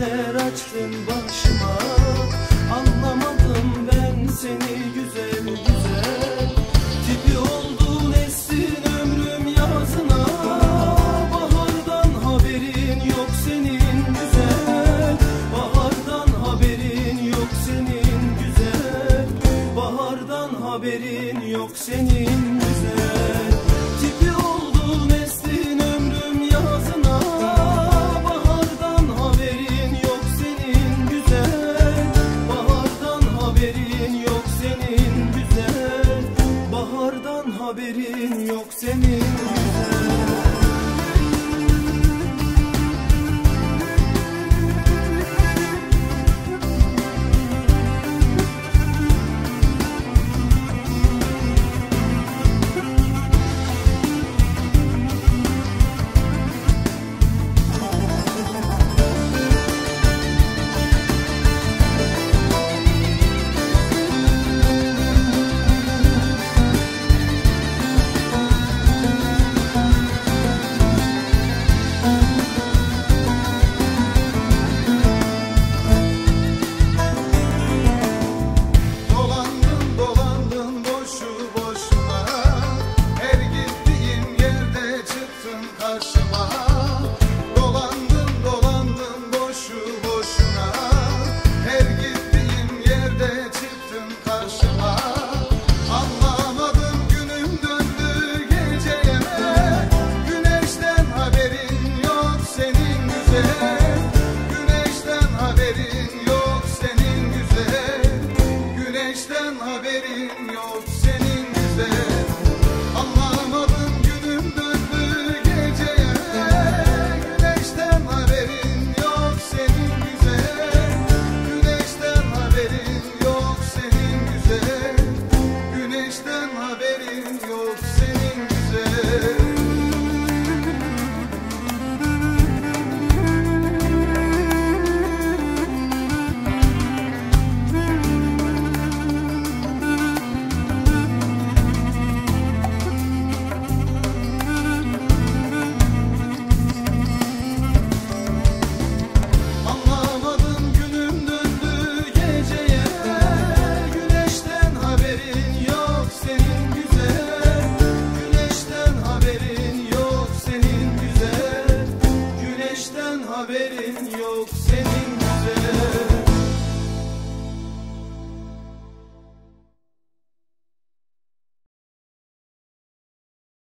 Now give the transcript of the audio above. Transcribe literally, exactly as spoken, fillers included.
dertler açtın başıma. Anlamadım ben seni güzel güzel. Tipi oldun essin ömrüm yazına. Bahardan haberin yok senin güzel. Bahardan haberin yok senin güzel. Bahardan haberin yok senin güzel. Tipi oldun essin ömrüm yazına. Bahardan haberin yok senin güzel. Bahardan haberin yok senin güzel. Bahardan haberin yok senin güzel. Güneşten haberin